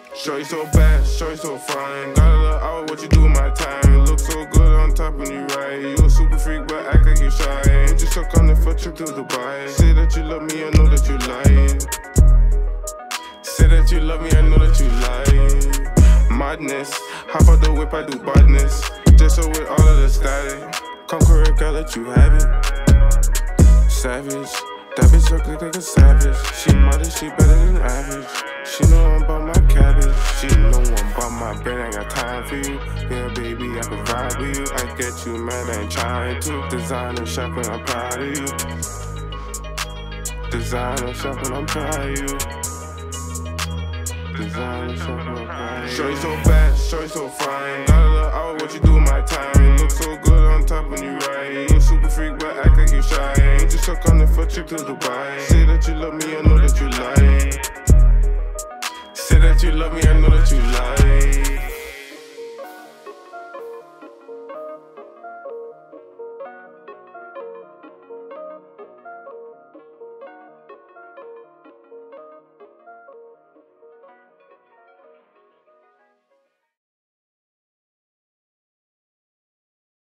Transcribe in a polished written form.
Shorty so bad, shorty so fine. Got a little out what you do with my time. You look so good on top when you ride. You a super freak but act like you shy. Ain't you stuck on the for trip to Dubai? Say that you love me, I know that you lying. Say that you love me, I know that you lying. Madness, hop out the whip, I do badness. Just so with all of the static. Come correct, I'll let you have it. Savage, that bitch look like a savage. She modest, she better than average. She know I'm about my cabbage. She know I'm about my brain, I ain't got time for you. Yeah, baby, I can vibe with you. I get you mad, I ain't trying to. Designer shopping, I'm proud of you. Designer shopping, I'm proud of you. Designer shopping, I'm proud of you. Shorty so bad, shorty so fine. Got a little out what you do with my time. You look so good on top when you ride. You a super freak, but act like you shy. Ain't you stuck on the for trip to Dubai? Say that you love me, I know that you lying. Say that you love me, I know